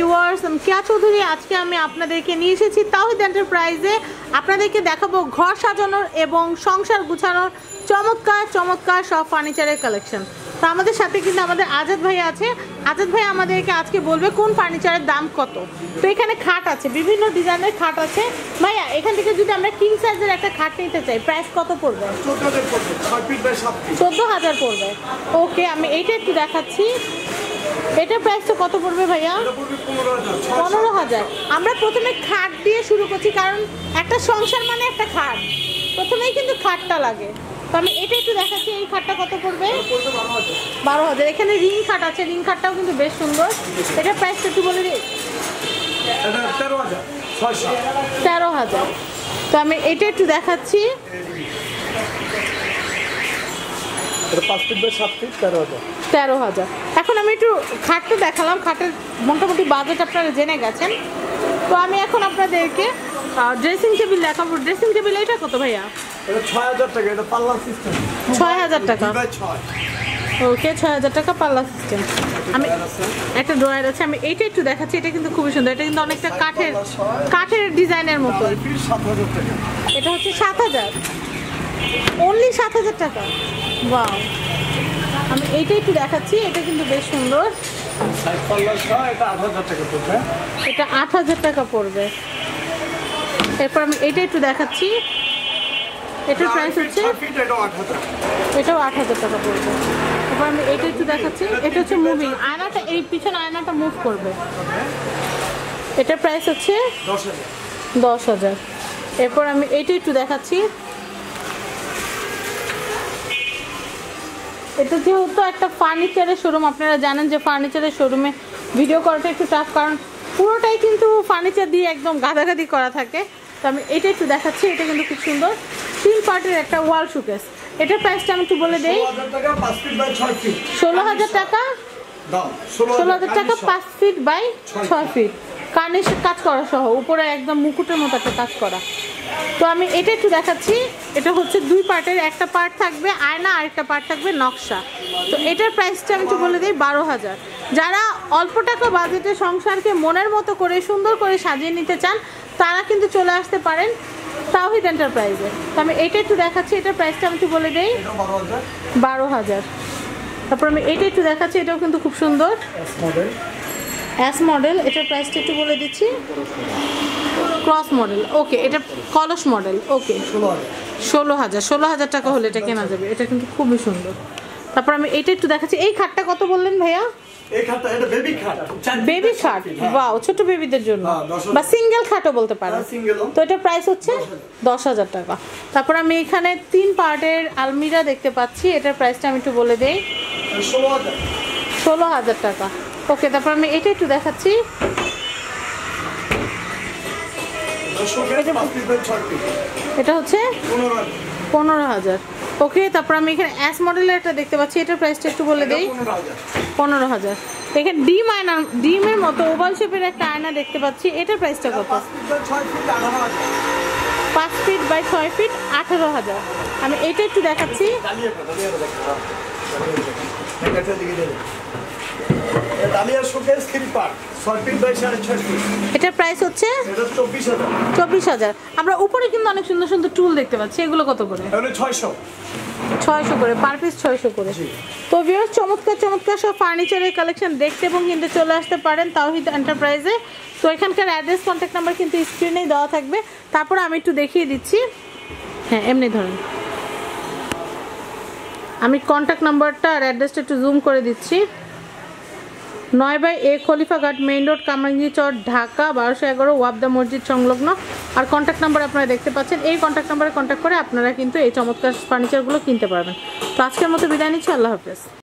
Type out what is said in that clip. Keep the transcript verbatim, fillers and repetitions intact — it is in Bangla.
ভিউয়ার্স, আমি কেয়া চৌধুরী। আজকে আমি আপনাদেরকে নিয়ে এসেছি তাওহীদ এন্টারপ্রাইজে। আপনাদেরকে দেখাবো ঘর সাজানোর এবং সংসার গুছানোর চমৎকার চমৎকার সব ফার্নিচারের কালেকশন। তো আমাদের সাথে কিন্তু আমাদের আজাদ ভাই আছে। আজাদ ভাই আমাদেরকে আজকে বলবে কোন ফার্নিচারের দাম কত। তো এখানে খাট আছে, বিভিন্ন ডিজাইনের খাট আছে। ভাইয়া, এখান থেকে যদি আমরা কিং সাইজের একটা খাট নিতে চাই, প্রাইস কত পড়বে? চোদ্দো হাজার পড়বে। ওকে, আমি এইটা একটু দেখাচ্ছি। এটার প্রাইসটা কত পড়বে ভাইয়া? পনেরো হাজার। আমরা প্রথমে খাট দিয়ে শুরু করছি, কারণ একটা সংসার মানে একটা খাট, প্রথমেই কিন্তু খাটটা লাগে। তো আমি এটা একটু দেখাচ্ছি। এই খাটটা কত পড়বে? বারো হাজার। এখানে রিং খাট আছে, রিং খাটটাও কিন্তু বেশ সুন্দর। এটার প্রাইসটা একটু বলে দিই। তেরো হাজার। তো আমি এটা একটু দেখাচ্ছি। তেরো হাজার। এখন আমি একটু খাটটা দেখালাম, খাটের মোটামুটি বাজেট আপনারা জেনে গেছেন। তো আমি এখন আপনাদেরকে ড্রেসিং টেবিল দেখাবো। ড্রেসিং টেবিল এটা কত ভাইয়া? ছয় হাজার টাকা। এটা পাল্লা সিস্টেম। ছয় হাজার টাকা। ওকে, ছয় হাজার টাকা পাল্লা সিস্টেম। আমি একটা ড্রয়ার আছে, আমি এইটা একটু দেখাচ্ছি। এটা কিন্তু খুবই সুন্দর। এটা কিন্তু অনেকটা কাঠের কাঠের ডিজাইনের মতো। এটা হচ্ছে সাত হাজার। অনলি সাত হাজার টাকা। বাহ, আমি এইটা একটু দেখাচ্ছি। এটা কিন্তু বেশ সুন্দর। এটা আট হাজার টাকা পড়বে। এরপর আমি এইটা একটু দেখাচ্ছি। এটার প্রাইস হচ্ছে, এটাও আট হাজার টাকা পড়বে। এরপর আমি এইটা একটু দেখাচ্ছি। এটা হচ্ছে মুভিং আয়নাটা, এই পিছনে আয়নাটা মুভ করবে। এটার প্রাইস হচ্ছে দশ হাজার। এরপর আমি এইটা একটু দেখাচ্ছি। এটা যেহেতু একটা ফার্নিচারের শোরুম, আপনারা জানেন যে ফার্নিচারের শোরুমে ভিডিও করাটা একটু টাফ, কারণ পুরোটাই কিন্তু ফার্নিচার দিয়ে একদম গাদাগাদি করা থাকে। তো আমি এটা একটু দেখাচ্ছি। এটা কিন্তু খুব সুন্দর, তিন পার্টের একটা ওয়াল শোকেস। এটার প্রাইসটা আমি একটু বলে দেই। ষোলো হাজার টাকা। ষোলো হাজার টাকা, পাঁচ ফিট বাই ছয় ফিট, কার্নিশের কাজ করা সহ, উপরে একদম মুকুটের মতো একটা কাজ করা। তো আমি এটা একটু দেখাচ্ছি। এটা হচ্ছে দুই পার্টের, একটা পার্ট থাকবে আয়না, আরেকটা পার্ট থাকবে নকশা। তো এটার প্রাইসটা আমি একটু বলে দিই, বারো হাজার। যারা অল্প টাকা বাজেটে সংসারকে মনের মতো করে সুন্দর করে সাজিয়ে নিতে চান, তারা কিন্তু চলে আসতে পারেন তাওহীদ এন্টারপ্রাইজে। তো আমি এটা একটু দেখাচ্ছি। এটার প্রাইসটা আমি একটু বলে দিই, বারো হাজার। তারপর আমি এটা একটু দেখাচ্ছি। এটাও কিন্তু খুব সুন্দর, এস মডেল। এটার প্রাইসটা একটু বলে দিচ্ছি, ক্রস মডেল। ওকে, এটা কলস মডেল। ওকে, ষোলো হাজার। ষোলো হাজার টাকা হলে এটা কেনা যাবে। এটা কিন্তু খুবই সুন্দর। তারপর আমি এটা একটু দেখাচ্ছি। এই খাটটা কত বললেন ভাইয়া? এই খাটটা এটা বেবি খাট। বেবি খাট। ওয়াও, ছোট বেবিদের জন্য বা সিঙ্গেল খাটও বলতে পারেন। তো এটা প্রাইস হচ্ছে দশ হাজার টাকা। তারপর আমি এখানে তিন পার্টের আলমিরা দেখতে পাচ্ছি। এটার প্রাইসটা আমি একটু বলে দেই, ষোলো হাজার টাকা। ওকে, তারপর আমি এটা একটু দেখাচ্ছি। এটা হচ্ছে পনেরো হাজার। ওকে, তারপর আমি এখানে এস মডেলের একটা দেখতে পাচ্ছি। এটার প্রাইসটা একটু বলে দেই, পনেরো হাজার। এখানে ডিম আয়না, ডিমের মতো ওভাল শেপের একটা আয়না দেখতে পাচ্ছি। এটার প্রাইসটা কত? পাঁচ ফিট বাই ছয় ফিট, আঠারো হাজার। আমি এটা একটু দেখাচ্ছি। এটার প্রাইস হচ্ছে চব্বিশ হাজার। আমরা উপরে কিন্তু অনেক সুন্দর সুন্দর টুল দেখতে পাচ্ছি। এগুলো কত করে? ছয়শো করে পার পিস, ছয়শো করে। তো ভিউয়ার্স, চমৎকার চমৎকার সব ফার্নিচারের কালেকশন দেখতে এবং কিনতে চলে আসতে পারেন তাওহীদ এন্টারপ্রাইজে। তো এখানকার অ্যাড্রেস, কন্ট্যাক্ট নাম্বার কিন্তু স্ক্রিনেই দেওয়া থাকবে। তারপর আমি একটু দেখিয়ে দিচ্ছি। হ্যাঁ, এমনি ধরেন, আমি কন্ট্যাক্ট নাম্বারটা আর অ্যাড্রেসটা একটু জুম করে দিচ্ছি। নয় by A Khalifaghat, main road, Kamrangi Char, Dhaka বারোশো এগারো, ওয়াবদা মসজিদ সংলগ্ন। আর কন্ট্যাক্ট নাম্বার আপনারা দেখতে পাচ্ছেন। এই কন্ট্যাক্ট নাম্বারে কন্ট্যাক্ট করে আপনারা কিন্তু এই চমৎকার ফার্নিচারগুলো কিনতে পারবেন। তো আজকের মতো বিদায় নিচ্ছি। আল্লাহ হাফেজ।